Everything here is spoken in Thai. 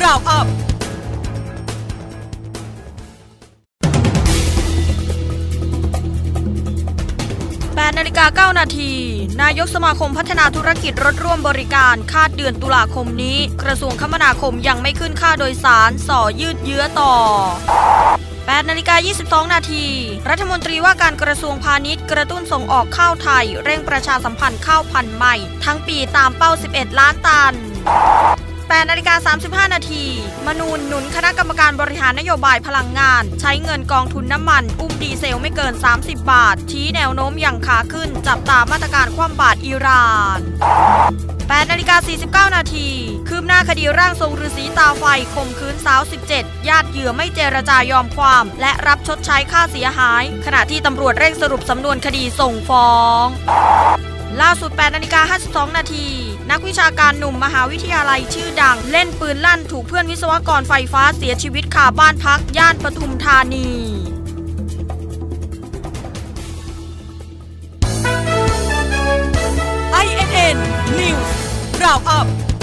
Roundup 8:09 นาทีนายกสมาคมพัฒนาธุรกิจรถร่วมบริการคาดเดือนตุลาคมนี้กระทรวงคมนาคมยังไม่ขึ้นค่าโดยสารส่อยืดเยื้อต่อ8:22 นาทีรัฐมนตรีว่าการกระทรวงพาณิชย์กระตุ้นส่งออกข้าวไทยเร่งประชาสัมพันธ์ข้าวพันธุ์ใหม่ทั้งปีตามเป้า11 ล้านตัน8:35 นาทีมนูญหนุนคณะกรรมการบริหารนโยบายพลังงานใช้เงินกองทุนน้ำมันอุ้มดีเซลไม่เกิน30 บาทชี้แนวโน้มอย่างขาขึ้นจับตามาตรการคว่ำบาตรอิหร่าน8:49 นาทีคืบหน้าคดีร่างทรงฤาษีตาไฟข่มขืนสาว17ญาติเหยื่อไม่เจรจายอมความและรับชดใช้ค่าเสียหายขณะที่ตำรวจเร่งสรุปสำนวนคดีส่งฟ้องล่าสุด8:52 นาทีนักวิชาการหนุ่มมหาวิทยาลัยชื่อดังเล่นปืนลั่นถูกเพื่อนวิศวกรไฟฟ้าเสียชีวิตคาบ้านพักย่านปทุมธานีINN News Roundup